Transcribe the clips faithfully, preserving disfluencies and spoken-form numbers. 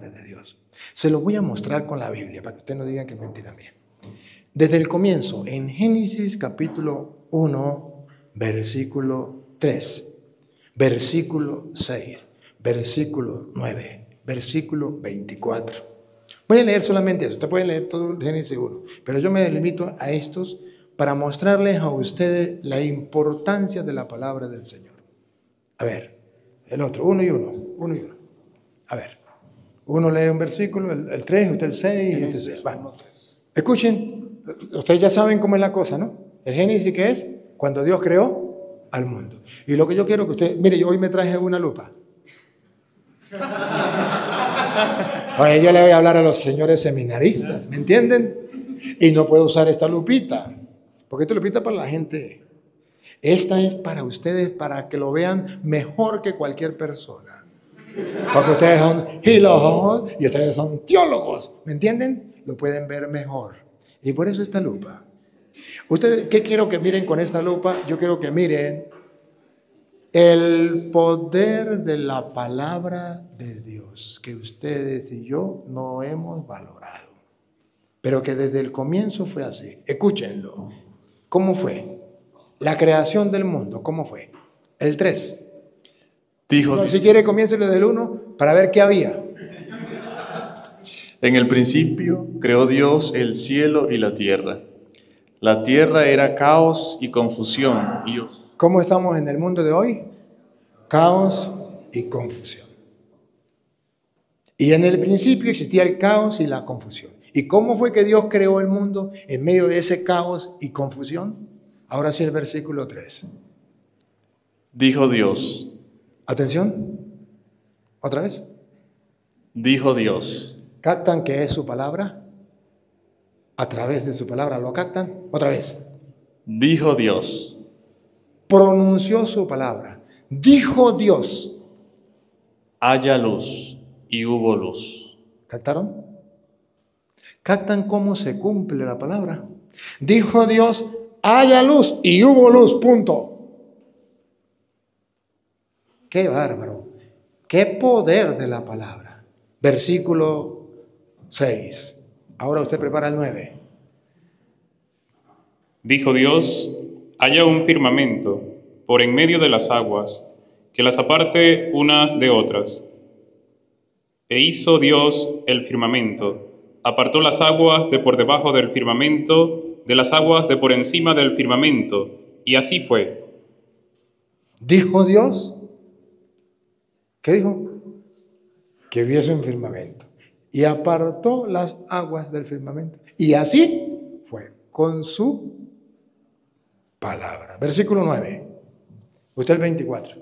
palabra de Dios. Se lo voy a mostrar con la Biblia para que usted no diga que es mentira mía. Desde el comienzo, en Génesis capítulo uno, versículo tres, versículo seis, versículo nueve, versículo veinticuatro. Voy a leer solamente eso. Usted puede leer todo el Génesis uno, pero yo me limito a estos para mostrarles a ustedes la importancia de la palabra del Señor. A ver, el otro, uno y uno, uno y uno. A ver, uno lee un versículo, el, el tres, usted el seis, y este el seis. Va. Escuchen, ustedes ya saben cómo es la cosa, ¿no? El Génesis, ¿qué es? Cuando Dios creó al mundo. Y lo que yo quiero que usted, mire, yo hoy me traje una lupa. Oye, yo le voy a hablar a los señores seminaristas, ¿me entienden? Y no puedo usar esta lupita, porque esta lupita es para la gente. Esta es para ustedes, para que lo vean mejor que cualquier persona. Porque ustedes son filólogos y ustedes son teólogos, ¿me entienden? Lo pueden ver mejor. Y por eso esta lupa. ¿Ustedes qué quiero que miren con esta lupa? Yo quiero que miren el poder de la palabra de Dios, que ustedes y yo no hemos valorado, pero que desde el comienzo fue así. Escúchenlo. ¿Cómo fue? La creación del mundo, ¿cómo fue? El tres. Dijo, no, si quiere, comiéncelo del uno para ver qué había. En el principio creó Dios el cielo y la tierra. La tierra era caos y confusión. Y... ¿Cómo estamos en el mundo de hoy? Caos y confusión. Y en el principio existía el caos y la confusión. ¿Y cómo fue que Dios creó el mundo en medio de ese caos y confusión? Ahora sí el versículo tres. Dijo Dios. Atención. ¿Otra vez? Dijo Dios. ¿Captan qué es su palabra? A través de su palabra, ¿lo captan? Otra vez. Dijo Dios. Pronunció su palabra. Dijo Dios. Haya luz, y hubo luz. ¿Captaron? ¿Captan cómo se cumple la palabra? Dijo Dios, haya luz, y hubo luz, punto. ¡Qué bárbaro! ¡Qué poder de la palabra! Versículo seis. Ahora usted prepara el nueve. Dijo Dios, haya un firmamento por en medio de las aguas, que las aparte unas de otras. E hizo Dios el firmamento, apartó las aguas de por debajo del firmamento, de las aguas de por encima del firmamento, y así fue. Dijo Dios, ¿qué dijo? Que hubiese un firmamento. Y apartó las aguas del firmamento. Y así fue, con su palabra. Versículo nueve. Usted el veinticuatro.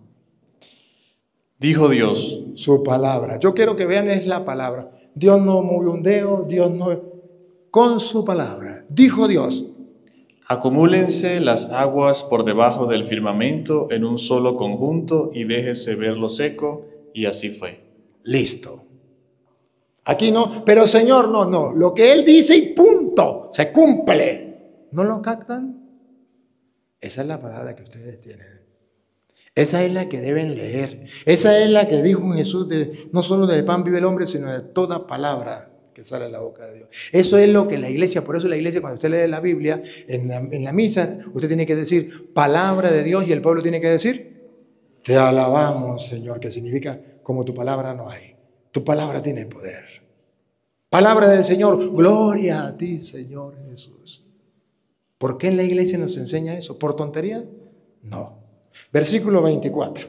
Dijo Dios. Su palabra. Yo quiero que vean es la palabra. Dios no movió un dedo, Dios no... Con su palabra. Dijo Dios. Acumúlense las aguas por debajo del firmamento en un solo conjunto y déjese ver lo seco, y así fue. Listo. Aquí no, pero Señor, no, no. Lo que Él dice y punto, se cumple. ¿No lo captan? Esa es la palabra que ustedes tienen. Esa es la que deben leer. Esa es la que dijo Jesús, de, no solo del pan vive el hombre, sino de toda palabra que sale de la boca de Dios. Eso es lo que la iglesia, por eso la iglesia, cuando usted lee la Biblia, en la, en la misa, usted tiene que decir palabra de Dios y el pueblo tiene que decir, te alabamos, Señor, que significa como tu palabra no hay. Tu palabra tiene poder. Palabra del Señor, gloria a ti, Señor Jesús. ¿Por qué en la iglesia nos enseña eso? ¿Por tontería? No. Versículo veinticuatro.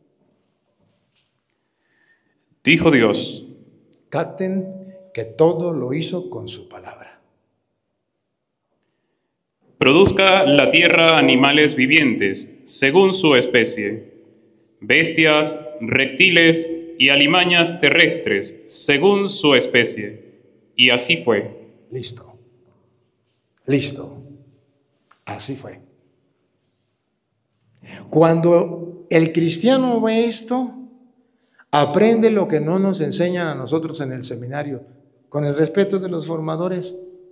Dijo Dios. Capten que todo lo hizo con su palabra. Produzca la tierra animales vivientes, según su especie, bestias, reptiles y alimañas terrestres, según su especie. Y así fue. Listo. Listo. Así fue. Cuando el cristiano ve esto, aprende lo que no nos enseñan a nosotros en el seminario, con el respeto de los formadores,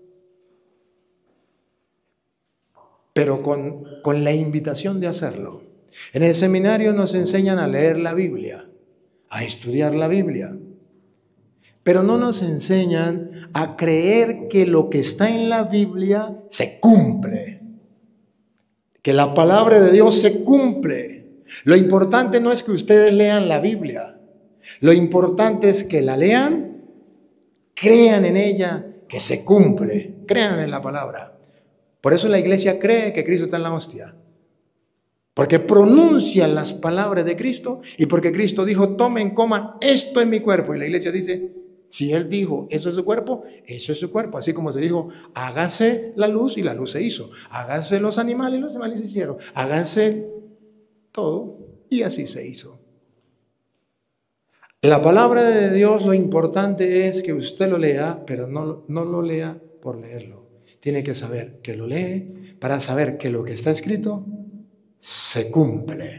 pero con, con la invitación de hacerlo. En el seminario nos enseñan a leer la Biblia, a estudiar la Biblia, Pero no nos enseñan a creer que lo que está en la Biblia se cumple. Que la palabra de Dios se cumple. Lo importante no es que ustedes lean la Biblia. Lo importante es que la lean, crean en ella, que se cumple. Crean en la palabra. Por eso la iglesia cree que Cristo está en la hostia. Porque pronuncia las palabras de Cristo y porque Cristo dijo, tomen, coman, esto es mi cuerpo. Y la iglesia dice, si Él dijo, eso es su cuerpo, eso es su cuerpo. Así como se dijo, hágase la luz y la luz se hizo. Hágase los animales y los animales se hicieron. Hágase todo y así se hizo. La palabra de Dios, lo importante es que usted lo lea, pero no, no lo lea por leerlo. Tiene que saber que lo lee para saber que lo que está escrito se cumple.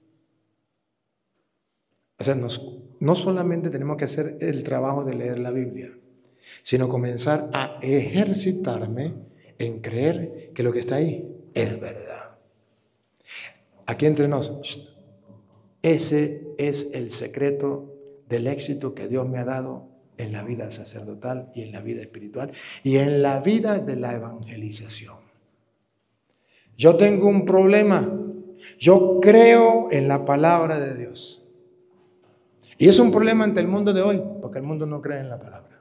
O sea, nos, no solamente tenemos que hacer el trabajo de leer la Biblia, sino comenzar a ejercitarme en creer que lo que está ahí es verdad. Aquí entre nos, ese es el secreto del éxito que Dios me ha dado en la vida sacerdotal y en la vida espiritual y en la vida de la evangelización. Yo tengo un problema. Yo creo en la palabra de Dios. Y es un problema ante el mundo de hoy, porque el mundo no cree en la palabra.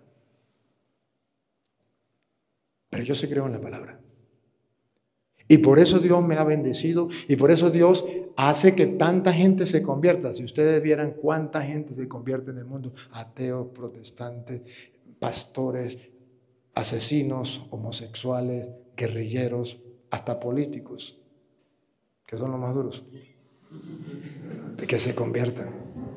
Pero yo sí creo en la palabra. Y por eso Dios me ha bendecido y por eso Dios hace que tanta gente se convierta. Si ustedes vieran cuánta gente se convierte en el mundo, ateos, protestantes, pastores, asesinos, homosexuales, guerrilleros, hasta políticos, que son los más duros, de que se conviertan.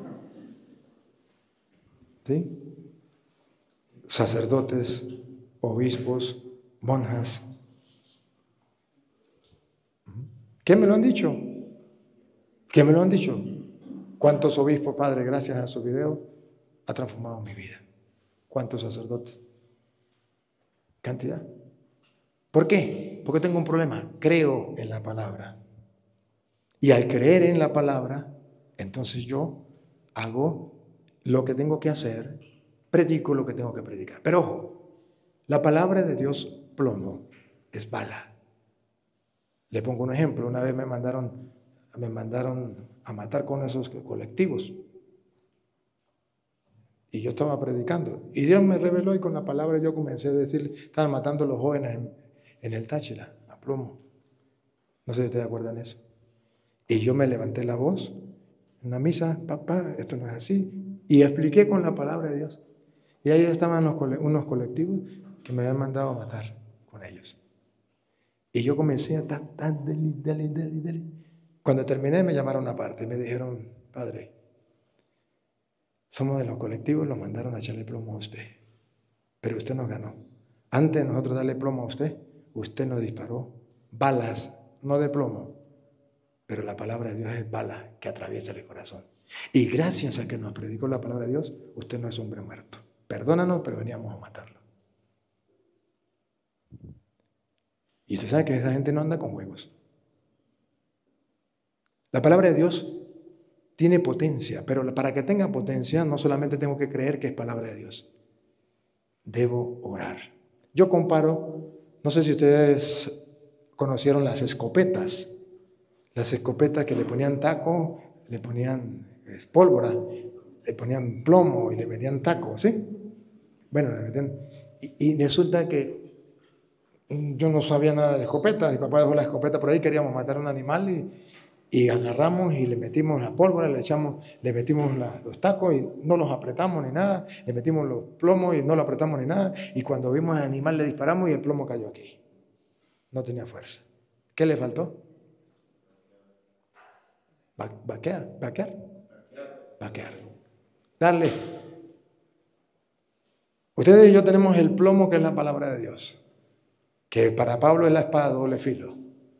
¿Sí? Sacerdotes, obispos, monjas. ¿Qué me lo han dicho? ¿Qué me lo han dicho? ¿Cuántos obispos, Padre, gracias a su video, ha transformado mi vida? ¿Cuántos sacerdotes? ¿Cantidad? ¿Por qué? Porque tengo un problema. Creo en la palabra. Y al creer en la palabra, entonces yo hago lo que tengo que hacer, predico lo que tengo que predicar. Pero ojo, la palabra de Dios, plomo, es bala. Le pongo un ejemplo. Una vez me mandaron, me mandaron a matar con esos colectivos. Y yo estaba predicando. Y Dios me reveló y con la palabra yo comencé a decir, estaban matando a los jóvenes en, en el Táchira, a plomo. No sé si ustedes acuerdan eso. Y yo me levanté la voz en una misa, papá, esto no es así. Y expliqué con la palabra de Dios. Y ahí estaban los, unos colectivos que me habían mandado a matar con ellos. Y yo comencé a estar, dale, dale, dale, dale. Cuando terminé me llamaron aparte y me dijeron, padre, somos de los colectivos, los mandaron a echarle plomo a usted. Pero usted nos ganó. Antes de nosotros darle plomo a usted, usted nos disparó balas, no de plomo, pero la palabra de Dios es bala que atraviesa el corazón. Y gracias a que nos predicó la palabra de Dios, usted no es hombre muerto. Perdónanos, pero veníamos a matarlo. Y usted sabe que esa gente no anda con juegos. La palabra de Dios tiene potencia, pero para que tenga potencia no solamente tengo que creer que es palabra de Dios. Debo orar. Yo comparo, no sé si ustedes conocieron las escopetas. Las escopetas que le ponían taco, le ponían pólvora, le ponían plomo y le metían taco, ¿sí? Bueno, le metían... Y, y resulta que yo no sabía nada de escopetas, mi papá dejó la escopeta por ahí, queríamos matar a un animal y, y agarramos y le metimos la pólvora, le echamos, le metimos la, los tacos y no los apretamos ni nada, le metimos los plomos y no lo apretamos ni nada, y cuando vimos al animal le disparamos y el plomo cayó aquí. No tenía fuerza. ¿Qué le faltó? Va, vaquear, vaquear, vaquear. Darle. Ustedes y yo tenemos el plomo que es la palabra de Dios, que para Pablo es la espada doble filo.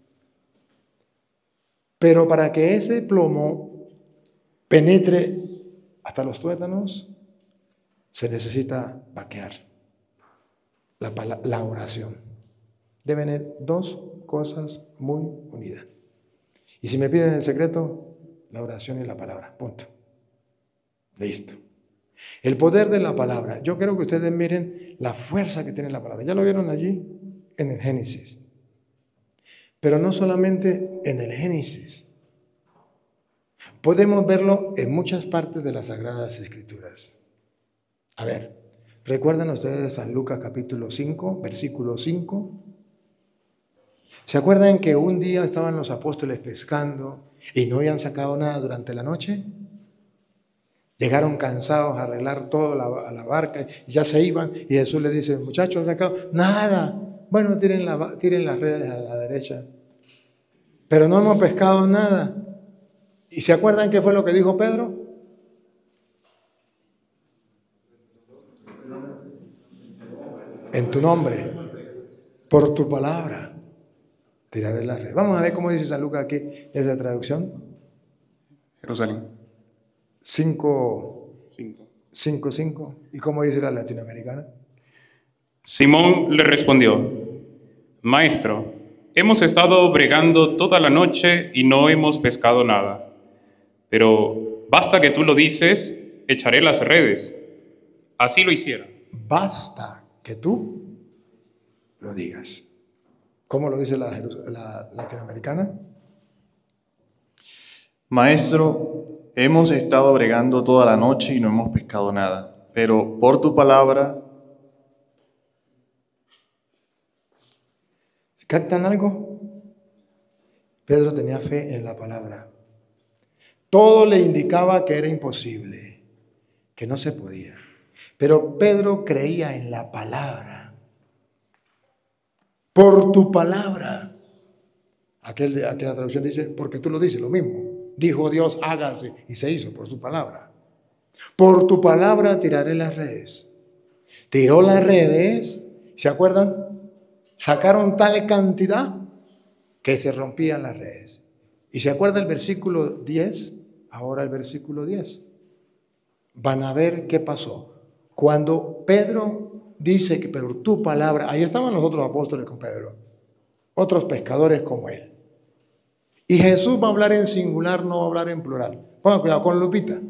Pero para que ese plomo penetre hasta los tuétanos, se necesita vaquear, la, la oración. Deben ser dos cosas muy unidas. Y si me piden el secreto, la oración y la palabra, punto. Listo. El poder de la palabra. Yo quiero que ustedes miren la fuerza que tiene la palabra. Ya lo vieron allí en el Génesis. Pero no solamente en el Génesis. Podemos verlo en muchas partes de las Sagradas Escrituras. A ver, ¿recuerdan ustedes de San Lucas capítulo cinco, versículo cinco? ¿Se acuerdan que un día estaban los apóstoles pescando y no habían sacado nada durante la noche? Llegaron cansados a arreglar todo la, a la barca y ya se iban. Y Jesús les dice, muchachos, ¿han sacado? Nada. Bueno, tiren, la, tiren las redes a la derecha. Pero no hemos pescado nada. ¿Y se acuerdan qué fue lo que dijo Pedro? En tu nombre, por tu palabra, tiraré las redes. Vamos a ver cómo dice San Lucas aquí, es la traducción. Jerusalén. cinco, cinco. cinco, cinco. ¿Y cómo dice la latinoamericana? Simón le respondió, Maestro, hemos estado bregando toda la noche y no hemos pescado nada. Pero basta que tú lo dices, echaré las redes. Así lo hicieron. Basta que tú lo digas. ¿Cómo lo dice la, la latinoamericana? Maestro, hemos estado bregando toda la noche y no hemos pescado nada, pero por tu palabra... ¿Captan algo? Pedro tenía fe en la palabra. Todo le indicaba que era imposible, que no se podía. Pero Pedro creía en la palabra. Por tu palabra. Aquel de, aquella traducción dice, porque tú lo dices, lo mismo. Dijo Dios, hágase, y se hizo por su palabra. Por tu palabra tiraré las redes. Tiró las redes, ¿se acuerdan? Sacaron tal cantidad que se rompían las redes. ¿Y se acuerda el versículo diez? Ahora el versículo diez. Van a ver qué pasó. Cuando Pedro dice que por tu palabra, ahí estaban los otros apóstoles con Pedro, otros pescadores como él. Y Jesús va a hablar en singular, no va a hablar en plural. Pongan cuidado con Lupita.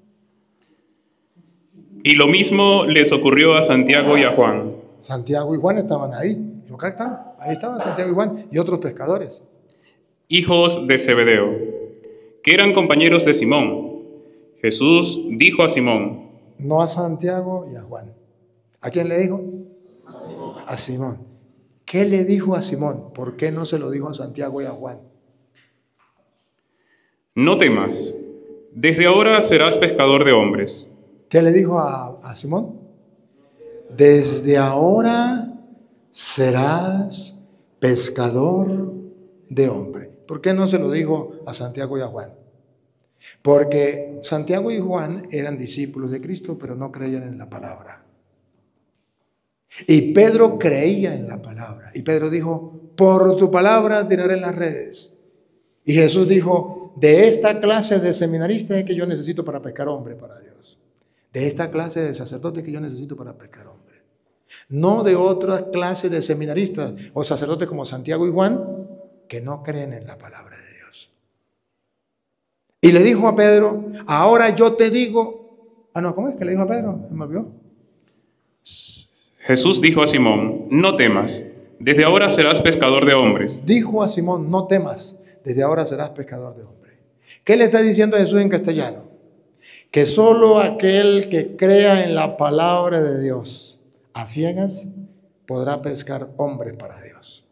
Y lo mismo les ocurrió a Santiago y a Juan. Santiago y Juan estaban ahí. ¿Lo captan? Ahí estaban Santiago y Juan y otros pescadores. Hijos de Zebedeo, que eran compañeros de Simón. Jesús dijo a Simón, no a Santiago y a Juan. ¿A quién le dijo? A Simón. A Simón. ¿Qué le dijo a Simón? ¿Por qué no se lo dijo a Santiago y a Juan? No temas, desde ahora serás pescador de hombres. ¿Qué le dijo a, a Simón? Desde ahora serás pescador de hombres. ¿Por qué no se lo dijo a Santiago y a Juan? Porque Santiago y Juan eran discípulos de Cristo, pero no creían en la palabra. Y Pedro creía en la palabra. Y Pedro dijo, por tu palabra tiraré las redes. Y Jesús dijo, de esta clase de seminaristas es que yo necesito para pescar hombres para Dios. De esta clase de sacerdotes que yo necesito para pescar hombres. No de otras clases de seminaristas o sacerdotes como Santiago y Juan, que no creen en la palabra de Dios. Y le dijo a Pedro, ahora yo te digo... Ah, no, ¿cómo es que le dijo a Pedro? ¿Me olvidó? Jesús dijo a Simón, no temas, desde ahora serás pescador de hombres. Dijo a Simón, no temas, desde ahora serás pescador de hombres. ¿Qué le está diciendo Jesús en castellano? Que solo aquel que crea en la palabra de Dios a ciegas podrá pescar hombres para Dios.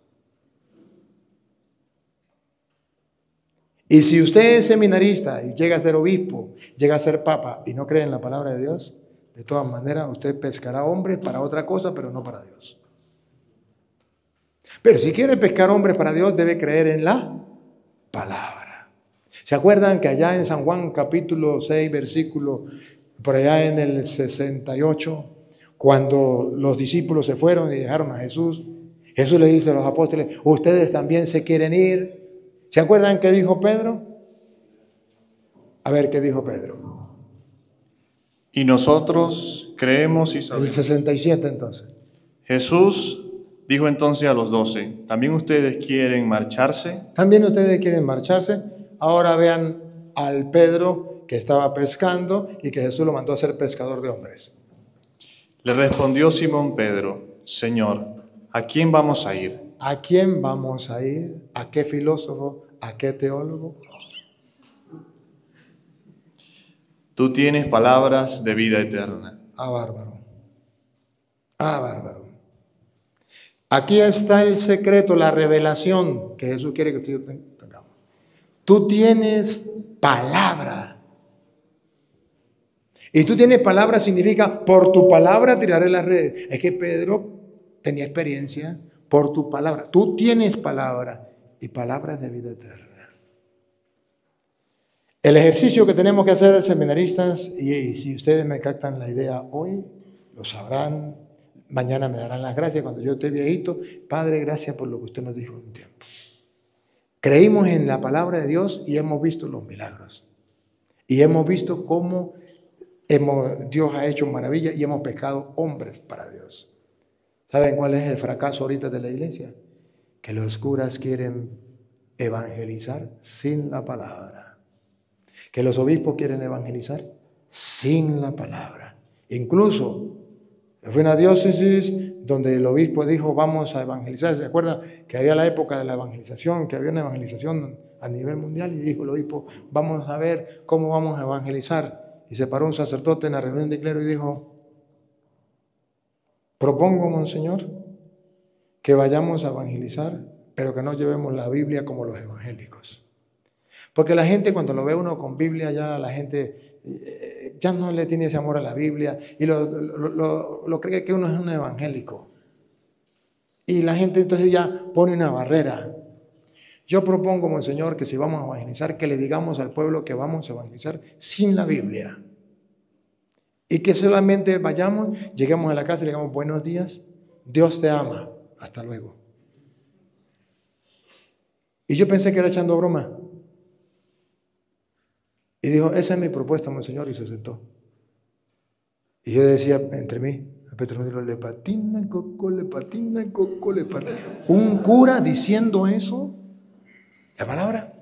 Y si usted es seminarista y llega a ser obispo, llega a ser papa y no cree en la palabra de Dios, de todas maneras usted pescará hombres para otra cosa, pero no para Dios. Pero si quiere pescar hombres para Dios, debe creer en la palabra. ¿Se acuerdan que allá en San Juan capítulo seis, versículo, por allá en el sesenta y ocho, cuando los discípulos se fueron y dejaron a Jesús, Jesús le dice a los apóstoles, ustedes también se quieren ir? ¿Se acuerdan qué dijo Pedro? A ver, ¿qué dijo Pedro? Y nosotros creemos y sabemos. El sesenta y siete entonces. Jesús dijo entonces a los doce, ¿también ustedes quieren marcharse? ¿También ustedes quieren marcharse? Ahora vean al Pedro que estaba pescando y que Jesús lo mandó a ser pescador de hombres. Le respondió Simón Pedro, Señor, ¿a quién vamos a ir? ¿A quién vamos a ir? ¿A qué filósofo? ¿A qué teólogo? Tú tienes palabras de vida eterna. Ah, bárbaro. Ah, bárbaro. Aquí está el secreto, la revelación que Jesús quiere que tú tengamos. Tú tienes palabra. Y tú tienes palabra significa, por tu palabra tiraré las redes. Es que Pedro tenía experiencia, por tu palabra. Tú tienes palabra y palabras de vida eterna. El ejercicio que tenemos que hacer, seminaristas, y, y si ustedes me captan la idea hoy, lo sabrán, mañana me darán las gracias cuando yo esté viejito. Padre, gracias por lo que usted nos dijo en un tiempo. Creímos en la palabra de Dios y hemos visto los milagros. Y hemos visto cómo hemos, Dios ha hecho maravillas y hemos pescado hombres para Dios. ¿Saben cuál es el fracaso ahorita de la iglesia? Que los curas quieren evangelizar sin la palabra. Que los obispos quieren evangelizar sin la palabra. Incluso fue una diócesis donde el obispo dijo vamos a evangelizar. ¿Se acuerdan que había la época de la evangelización, que había una evangelización a nivel mundial? Y dijo el obispo, vamos a ver cómo vamos a evangelizar. Y se paró un sacerdote en la reunión de clero y dijo, propongo, monseñor, que vayamos a evangelizar, pero que no llevemos la Biblia como los evangélicos. Porque la gente cuando lo ve uno con Biblia, ya la gente eh, ya no le tiene ese amor a la Biblia y lo, lo, lo, lo cree que uno es un evangélico. Y la gente entonces ya pone una barrera. Yo propongo, monseñor, que si vamos a evangelizar, que le digamos al pueblo que vamos a evangelizar sin la Biblia. Y que solamente vayamos, lleguemos a la casa y le digamos buenos días, Dios te ama, hasta luego. Y yo pensé que era echando broma. Y dijo, esa es mi propuesta, monseñor, y se sentó. Y yo decía entre mí, a Petro, le patina el coco, le patina el coco, le patina. Un cura diciendo eso, la palabra.